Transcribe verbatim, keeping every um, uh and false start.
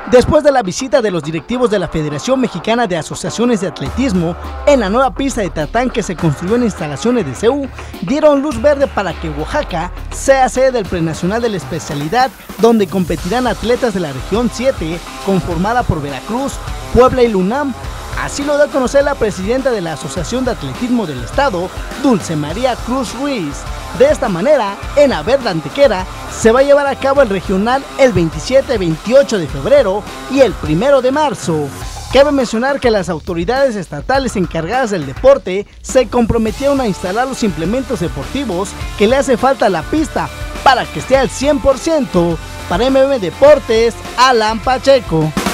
Después de la visita de los directivos de la Federación Mexicana de Asociaciones de Atletismo en la nueva pista de tatán que se construyó en instalaciones de C U, dieron luz verde para que Oaxaca sea sede del Prenacional de la especialidad, donde competirán atletas de la región siete, conformada por Veracruz, Puebla y Lunam. Así lo da a conocer la presidenta de la Asociación de Atletismo del Estado, Dulce María Cruz Ruiz. De esta manera, en Averla Antequera, se va a llevar a cabo el regional el veintisiete y veintiocho de febrero y el primero de marzo. Cabe mencionar que las autoridades estatales encargadas del deporte se comprometieron a instalar los implementos deportivos que le hace falta a la pista para que esté al cien por ciento. Para M M Deportes, Alan Pacheco.